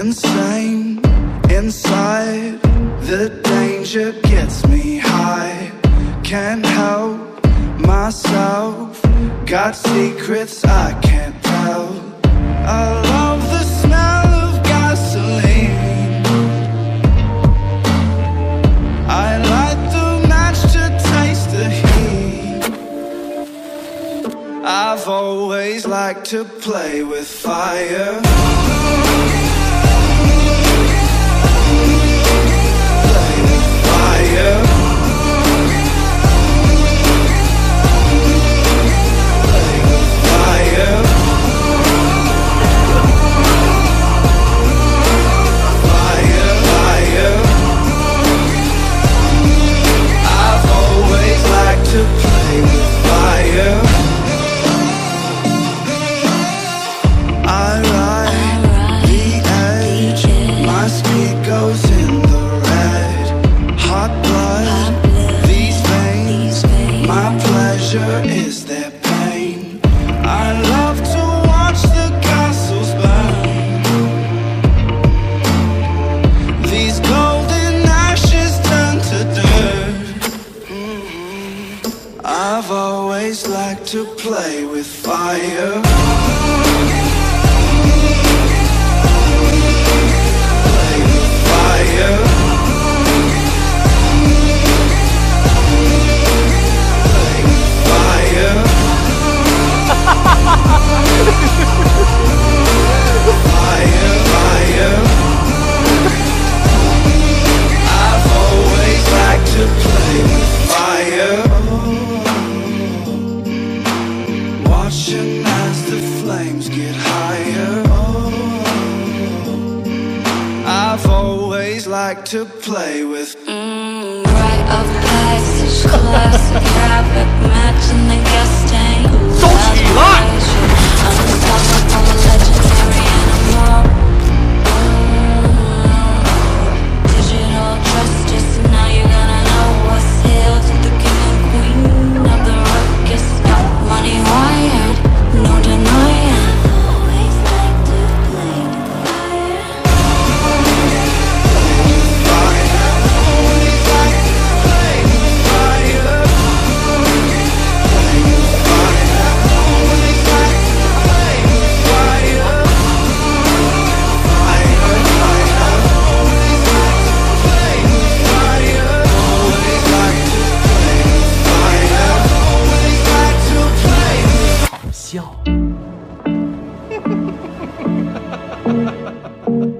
insane inside. The danger gets me high. Can't help myself. Got secrets I can't tell. I love the smell of gasoline. I light the match to taste the heat. I've always liked to play with fire. Play with fire. Play with fire. Fire, fire. I've always liked to play with fire. I ride the edge, my speed goes in the red. Hot blood, these veins, my pleasure is their pain. I love to watch the castles burn. These golden ashes turn to dirt. I've always liked to play with fire. Play with fire. Play with fire. Fire, fire. I've always liked to play with fire. Watching as the flames get higher. I've always liked to play with. Rite of passage, classic havoc, matching the gas tank. Unstoppable, legendary animal. Digital justice, now you're gonna know what's hail to the king and queen of the ruckus. Money wired, no denying. Always like to play with fire. Canción.